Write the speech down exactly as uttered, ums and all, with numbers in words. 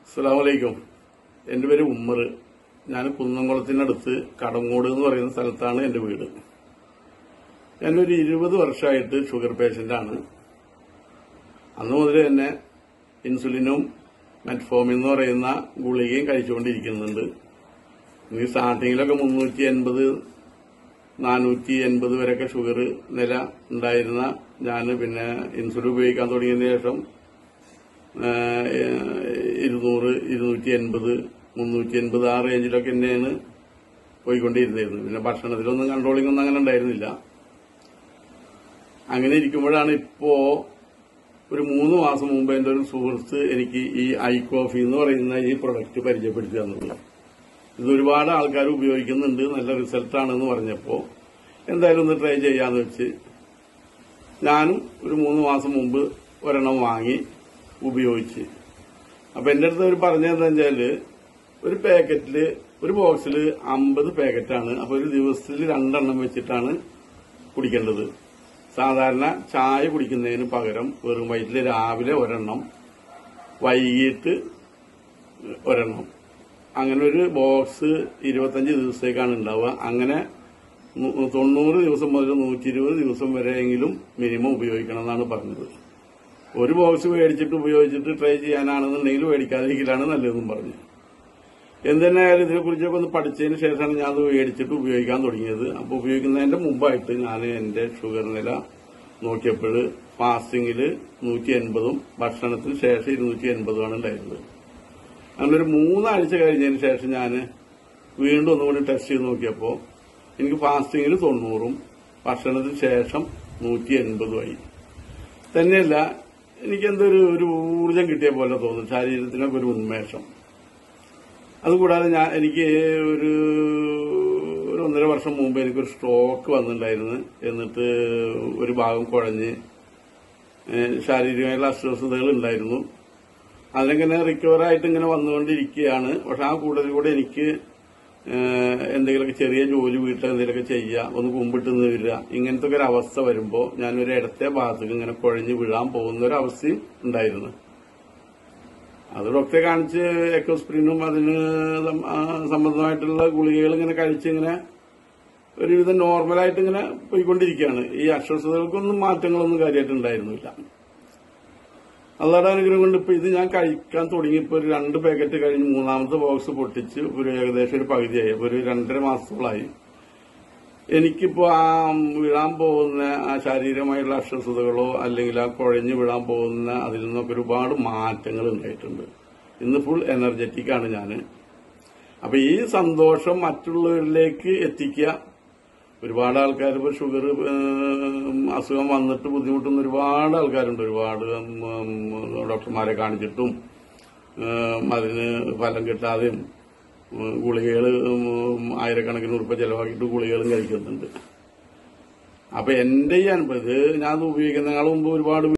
അസ്സലാമു അലൈക്കും. എന്റെ പേര് ഉമ്മർ. ഞാൻ കുന്നംകുളത്തിനടുത്ത് കടങ്ങോട് എന്ന് പറയുന്ന സ്ഥലത്താണ് എന്റെ വീട്. ഞാനൊരു ഇരുപത് വർഷമായിട്ട് ഷുഗർ പേഷ്യന്റാണ്. അന്ന് മുതൽ തന്നെ ഇൻസുലിനും മെറ്റ്ഫോമിൻ എന്ന് പറയുന്ന ഗുളികയും കഴിച്ചുകൊണ്ടിരിക്കുന്നുണ്ട്. ഈ സ്റ്റാർട്ടിങ്ങിലൊക്കെ മുന്നൂറ്റി എൺപത് നാനൂറ്റി എൺപത് വരെയൊക്കെ ഷുഗർ നില ഉണ്ടായിരുന്ന ഞാൻ പിന്നെ ഇൻസുലിൻ ഉപയോഗിക്കാൻ തുടങ്ങിയതിന് ശേഷം ഇരുന്നൂറ് ഇരുന്നൂറ്റി എൺപത് മുന്നൂറ്റി എൺപത് ആ റേഞ്ചിലൊക്കെ തന്നെയാണ് പോയിക്കൊണ്ടിരുന്നിരുന്നത്. പിന്നെ ഭക്ഷണത്തിലൊന്നും കൺട്രോളിംഗ് ഒന്നും അങ്ങനെ ഉണ്ടായിരുന്നില്ല. അങ്ങനെ ഇരിക്കുമ്പോഴാണ് ഇപ്പോ ഒരു മൂന്ന് മാസം മുമ്പ് എന്റെ ഒരു സുഹൃത്ത് എനിക്ക് ഈ ഐ കോഫി എന്ന് പറയുന്ന ഈ പ്രൊഡക്റ്റ് പരിചയപ്പെടുത്തി തന്നത്. ഇത് ഒരുപാട് ആൾക്കാർ ഉപയോഗിക്കുന്നുണ്ട്, നല്ല റിസൾട്ടാണെന്ന് പറഞ്ഞപ്പോ എന്തായാലും ഒന്ന് ട്രൈ ചെയ്യാന്ന് വെച്ച് ഞാനും ഒരു മൂന്ന് മാസം മുമ്പ് ഒരെണ്ണം വാങ്ങി ഉപയോഗിച്ച്. അപ്പൊ എന്റെ അടുത്ത് അവർ പറഞ്ഞതെന്താ വെച്ചാല് ഒരു പാക്കറ്റില് ഒരു ബോക്സില് അമ്പത് പാക്കറ്റാണ്. അപ്പൊ ഒരു ദിവസത്തിൽ രണ്ടെണ്ണം വെച്ചിട്ടാണ് കുടിക്കേണ്ടത്. സാധാരണ ചായ കുടിക്കുന്നതിന് പകരം വെറും വയറ്റില് രാവിലെ ഒരെണ്ണം, വൈകിട്ട് ഒരെണ്ണം, അങ്ങനെ ഒരു ബോക്സ് ഇരുപത്തഞ്ച് ദിവസത്തേക്കാണ് ഉണ്ടാവുക. അങ്ങനെ തൊണ്ണൂറ് ദിവസം മുതൽ നൂറ്റി ഇരുപത് ദിവസം വരെയെങ്കിലും മിനിമം ഉപയോഗിക്കണം എന്നാണ് പറഞ്ഞത്. ഒരു ബോക്സ് മേടിച്ചിട്ട് ഉപയോഗിച്ചിട്ട് ട്രൈ ചെയ്യാനാണെന്നുണ്ടെങ്കിൽ മേടിക്കാതിരിക്കലാണ് നല്ലതെന്നും പറഞ്ഞു. എന്തെന്നായാലും ഇതിനെക്കുറിച്ചൊക്കെ ഒന്ന് പഠിച്ചതിന് ശേഷമാണ് ഞാൻ അത് മേടിച്ചിട്ട് ഉപയോഗിക്കാൻ തുടങ്ങിയത്. അപ്പൊ ഉപയോഗിക്കുന്നതിന്റെ മുമ്പായിട്ട് ഞാൻ എന്റെ ഷുഗർ നില നോക്കിയപ്പോൾ ഫാസ്റ്റിംഗില് നൂറ്റി എൺപതും ഭക്ഷണത്തിന് ശേഷം ഇരുന്നൂറ്റി എൺപതുമാണ് ഉണ്ടായിരുന്നത്. അങ്ങനെ ഒരു മൂന്നാഴ്ച കഴിഞ്ഞതിന് ശേഷം ഞാൻ വീണ്ടും ഒന്നുകൂടി ടെസ്റ്റ് ചെയ്ത് നോക്കിയപ്പോൾ എനിക്ക് ഫാസ്റ്റിംഗിൽ തൊണ്ണൂറും ഭക്ഷണത്തിന് ശേഷം നൂറ്റി എൺപതുമായി. തന്നെയല്ല, എനിക്കെന്തൊരു ഒരു ഊർജം കിട്ടിയ പോലെ തോന്നുന്നു, ശരീരത്തിനൊക്കെ ഒരു ഉന്മേഷം. അതുകൂടാതെ ഞാൻ എനിക്ക് ഒരു ഒരു ഒന്നര വർഷം മുമ്പ് എനിക്കൊരു സ്ട്രോക്ക് വന്നിട്ടുണ്ടായിരുന്നു. എന്നിട്ട് ഒരു ഭാഗം കുഴഞ്ഞ് ശാരീരികമായിട്ടുള്ള അസ്വസ്ഥതകൾ ഉണ്ടായിരുന്നു. അതിനെങ്ങനെ റിക്കവർ ആയിട്ട് ഇങ്ങനെ വന്നുകൊണ്ടിരിക്കുകയാണ്. പക്ഷെ ആ കൂടുതൽ കൂടെ എനിക്ക് എന്തെങ്കിലുമൊക്കെ ചെറിയ ജോലി വീട്ടിൽ എന്തെങ്കിലുമൊക്കെ ചെയ്യുക, ഒന്ന് കുമ്പിട്ട് വരിക, ഇങ്ങനത്തെ ഒരു അവസ്ഥ വരുമ്പോൾ ഞാനൊരു ഇടത്തെ ഭാഗത്തേക്ക് ഇങ്ങനെ കുഴഞ്ഞു വീഴാൻ പോകുന്ന ഒരു അവസ്ഥയും ഉണ്ടായിരുന്നു. അത് ഡോക്ടറെ കാണിച്ച് എക്കോസ്പ്രിനും അതിന് സംബന്ധമായിട്ടുള്ള ഗുളികകൾ ഇങ്ങനെ കഴിച്ച് ഇങ്ങനെ ഒരുവിധം നോർമലായിട്ട് ഇങ്ങനെ പോയിക്കൊണ്ടിരിക്കുകയാണ്. ഈ അസ്വസ്ഥതകൾക്കൊന്നും മാറ്റങ്ങളൊന്നും കാര്യമായിട്ട് ഉണ്ടായിരുന്നില്ല. അല്ലാതെ അനുഗ്രഹം കൊണ്ട് ഇപ്പൊ ഇത് ഞാൻ കഴിക്കാൻ തുടങ്ങിയപ്പോ ഒരു രണ്ട് പാക്കറ്റ് കഴിഞ്ഞ് മൂന്നാമത്തെ ബോക്സ് പൊട്ടിച്ച് ഒരു ഏകദേശം ഒരു പകുതിയായി. അപ്പൊ ഒരു രണ്ടര മാസത്തോളായി. എനിക്കിപ്പോ ആ വീഴാൻ പോകുന്ന ആ ശാരീരികമായിട്ടുള്ള അസ്വസ്ഥതകളോ അല്ലെങ്കിൽ ആ കുഴഞ്ഞു വീഴാൻ പോകുന്ന അതിൽ നിന്നൊക്കെ ഒരുപാട് മാറ്റങ്ങൾ ഉണ്ടായിട്ടുണ്ട്. ഇന്ന് ഫുൾ എനർജറ്റിക് ആണ് ഞാൻ. അപ്പൊ ഈ സന്തോഷം മറ്റുള്ളവരിലേക്ക് എത്തിക്കുക. ഒരുപാട് ആൾക്കാർ ഇപ്പൊ ഷുഗർ അസുഖം വന്നിട്ട് ബുദ്ധിമുട്ടുന്ന ഒരുപാട് ആൾക്കാരുണ്ട്. ഒരുപാട് ഡോക്ടർമാരെ കാണിച്ചിട്ടും അതിന് ഫലം കിട്ടാതെയും ഗുളികകൾ ആയിരക്കണക്കിന് ഉറുപ്പ ചെലവാക്കിയിട്ട് ഗുളികകളും കഴിക്കുന്നുണ്ട്. അപ്പൊ എന്റെ ഈ അനുഭവം, ഞാൻ ഉപയോഗിക്കുന്നതിനേക്കാൾ മുമ്പ് ഒരുപാട്